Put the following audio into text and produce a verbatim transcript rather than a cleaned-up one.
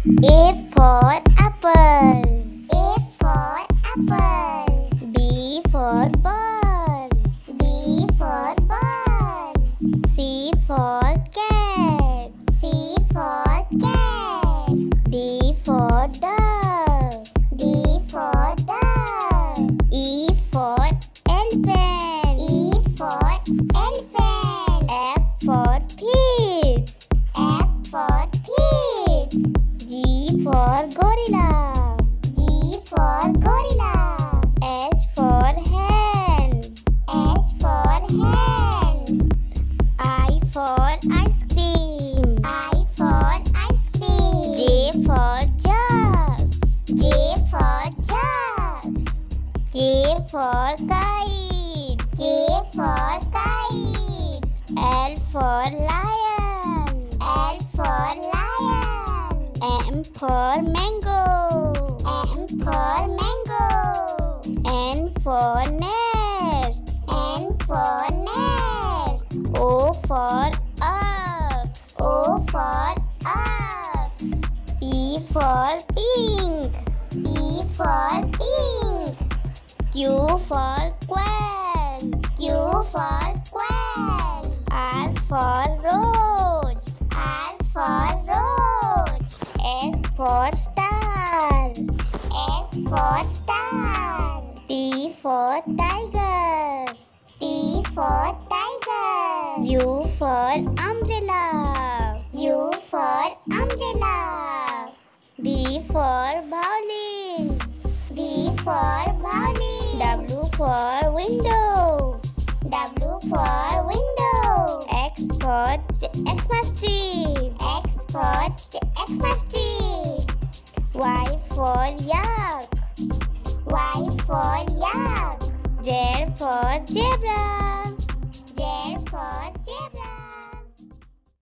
A for apple. A for apple. B for ball. B for ball. C for cat. C for cat. D for dog. D for dog. E for elephant. E for elephant. F for fish. F for fish. G for gorilla. G for gorilla. H for hen. H for hen. I for ice cream. I for ice cream. J for jug. J for jug. K for kite. K for kite. L for lion. L for lion. M for mango. M for mango. N for nest. N for nest. O for ox. O for ox. P for pink. P for pink. Q for quail. Q for quail. R for roach. R for roach. S for star. S for star. T for tiger. T for tiger. U for umbrella. U for umbrella. V for bowling. V for bowling. W for window. W for window. X for Xmas tree. X for Xmas tree. Y for yak. Y for yak. Z for zebra.